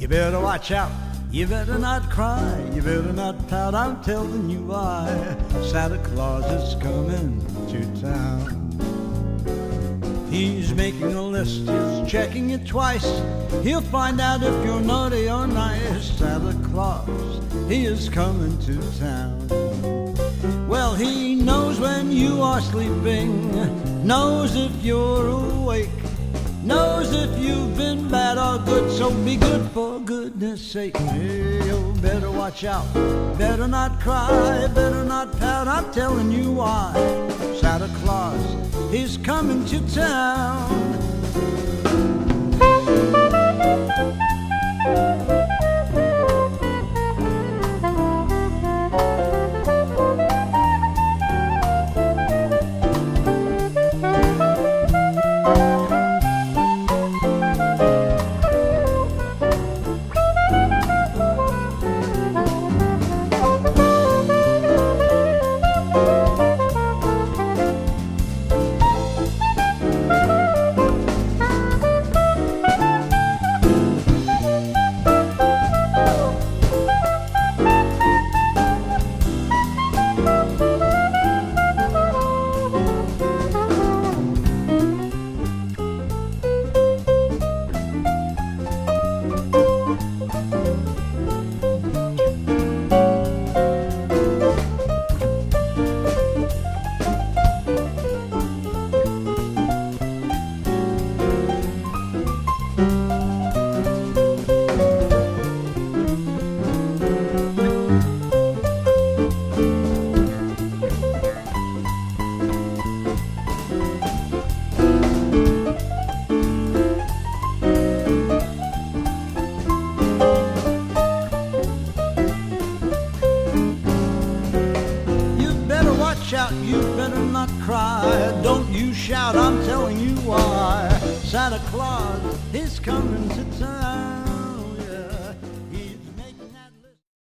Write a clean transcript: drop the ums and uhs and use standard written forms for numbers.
You better watch out, you better not cry, you better not pout, I'm telling you why. Santa Claus is coming to town. He's making a list, he's checking it twice. He'll find out if you're naughty or nice. Santa Claus, he is coming to town. Well, he knows when you are sleeping, knows if you're awake, knows if you've been bad or good, so be good for goodness sake. Hey, you better watch out, better not cry, better not pout, I'm telling you why. Santa Claus, he's coming to town. Shout, you better not cry, don't you shout, I'm telling you why. Santa Claus is coming to town.